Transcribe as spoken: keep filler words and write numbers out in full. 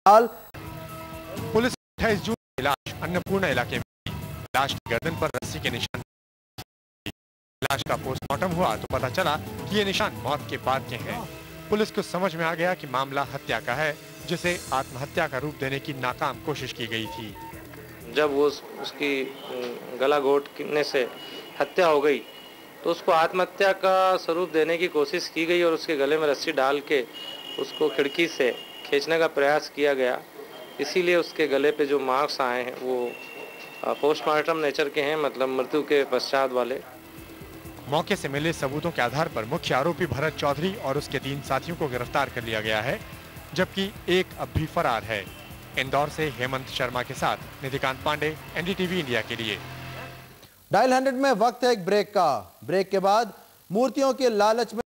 Police अट्ठाईस जून की लाश अन्नपूर्णा इलाके में लाश की गर्दन पर रस्सी के निशान। लाश का पोस्टमार्टम हुआ तो पता चला कि ये निशान मौत के बाद के हैं। पुलिस को समझ में आ गया कि मामला हत्या का है, जिसे आत्महत्या का रूप देने की नाकाम कोशिश की गई थी। जब वो उसकी गला घोटने से हत्या हो गई तो उसको आत्महत्या का स्वरूप देने की कोशिश की गई और उसके गले में रस्सी डाल के उसको खिड़की से खींचने का प्रयास किया गया। इसीलिए उसके गले पे जो मार्क्स आए हैं वो पोस्टमार्टम नेचर के हैं, मतलब मृत्यु के पश्चात वाले। मौके से मिले सबूतों के आधार पर मुख्य आरोपी भरत चौधरी और उसके तीन साथियों को गिरफ्तार कर लिया गया है, जबकि एक अब भी फरार है। इंदौर से हेमंत शर्मा के साथ निधिकांत पांडे, एनडीटीवी इंडिया के लिए। डायल हंड्रेड में वक्त है एक ब्रेक का। ब्रेक के बाद मूर्तियों के लालच में